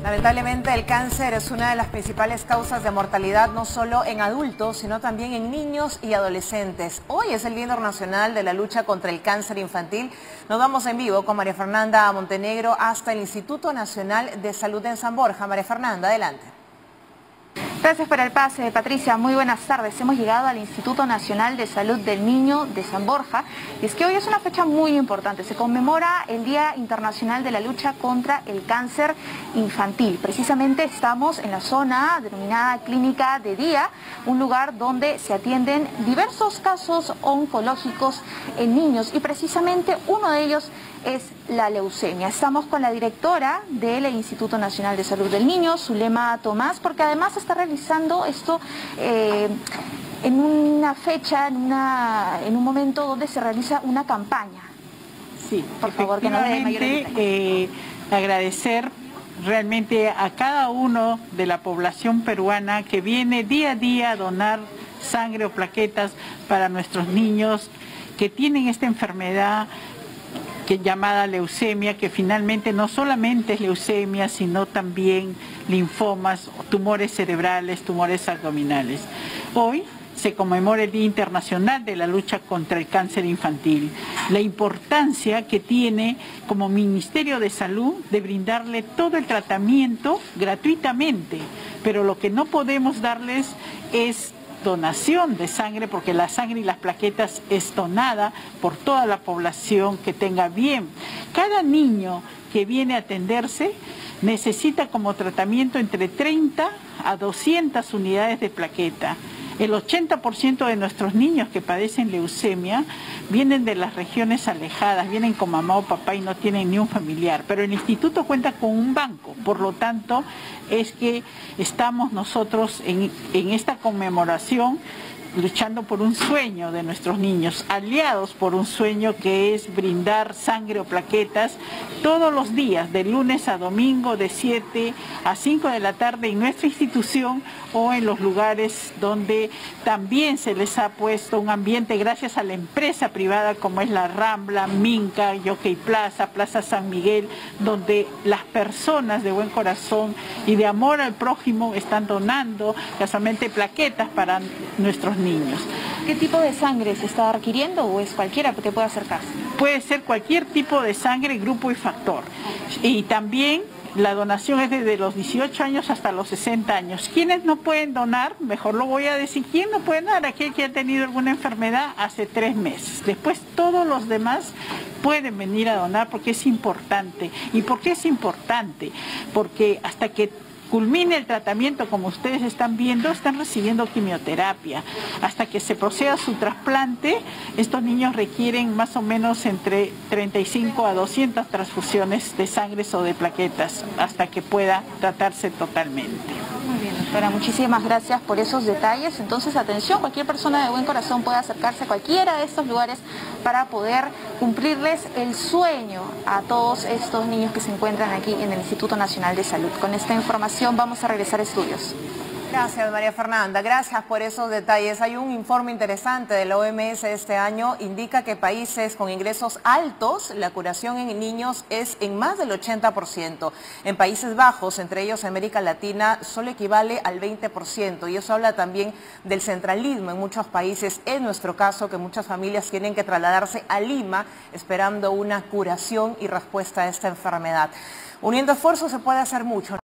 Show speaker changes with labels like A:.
A: Lamentablemente el cáncer es una de las principales causas de mortalidad no solo en adultos, sino también en niños y adolescentes. Hoy es el Día Internacional de la Lucha contra el Cáncer Infantil. Nos vamos en vivo con María Fernanda Montenegro hasta el Instituto Nacional de Salud en San Borja. María Fernanda, adelante.
B: Gracias por el pase, Patricia. Muy buenas tardes. Hemos llegado al Instituto Nacional de Salud del Niño de San Borja. Y es que hoy es una fecha muy importante. Se conmemora el Día Internacional de la Lucha contra el Cáncer Infantil. Precisamente estamos en la zona denominada Clínica de Día, un lugar donde se atienden diversos casos oncológicos en niños. Y precisamente uno de ellos es la leucemia. Estamos con la directora del Instituto Nacional de Salud del Niño, Zulema Tomás, porque además está realizando esto en una fecha, en un momento donde se realiza una campaña.
C: Sí,
B: por favor, que nos dé mayores detalles.
C: Agradecer realmente a cada uno de la población peruana que viene día a día a donar sangre o plaquetas para nuestros niños que tienen esta enfermedad llamada leucemia, que finalmente no solamente es leucemia, sino también linfomas, tumores cerebrales, tumores abdominales. Hoy se conmemora el Día Internacional de la Lucha contra el Cáncer Infantil. La importancia que tiene como Ministerio de Salud de brindarle todo el tratamiento gratuitamente, pero lo que no podemos darles es donación de sangre, porque la sangre y las plaquetas es donada por toda la población que tenga bien. Cada niño que viene a atenderse necesita como tratamiento entre 30 a 200 unidades de plaqueta. El 80% de nuestros niños que padecen leucemia vienen de las regiones alejadas, vienen con mamá o papá y no tienen ni un familiar, pero el instituto cuenta con un banco, por lo tanto es que estamos nosotros en esta conmemoración luchando por un sueño de nuestros niños, aliados por un sueño que es brindar sangre o plaquetas todos los días, de lunes a domingo, de 7 a 5 de la tarde en nuestra institución o en los lugares donde también se les ha puesto un ambiente gracias a la empresa privada como es la Rambla, Minca, Jockey Plaza, Plaza San Miguel, donde las personas de buen corazón y de amor al prójimo están donando casualmente plaquetas para nuestros niños.
B: ¿Qué tipo de sangre se está requiriendo o es cualquiera que pueda acercarse?
C: Puede ser cualquier tipo de sangre, grupo y factor. Y también la donación es desde los 18 años hasta los 60 años. ¿Quiénes no pueden donar? Mejor lo voy a decir. ¿Quién no puede donar? Aquel que ha tenido alguna enfermedad hace 3 meses. Después todos los demás pueden venir a donar porque es importante. ¿Y por qué es importante? Porque hasta que culmine el tratamiento, como ustedes están viendo, están recibiendo quimioterapia. Hasta que se proceda su trasplante, estos niños requieren más o menos entre 35 a 200 transfusiones de sangre o de plaquetas hasta que pueda tratarse totalmente.
B: Muy bien, doctora, muchísimas gracias por esos detalles. Entonces, atención, cualquier persona de buen corazón puede acercarse a cualquiera de estos lugares para poder cumplirles el sueño a todos estos niños que se encuentran aquí en el Instituto Nacional de Salud. Con esta información vamos a regresar a estudios.
A: Gracias, María Fernanda. Gracias por esos detalles. Hay un informe interesante de la OMS este año. Indica que países con ingresos altos, la curación en niños es en más del 80%. En Países Bajos, entre ellos América Latina, solo equivale al 20%. Y eso habla también del centralismo en muchos países. En nuestro caso, que muchas familias tienen que trasladarse a Lima esperando una curación y respuesta a esta enfermedad. Uniendo esfuerzos se puede hacer mucho.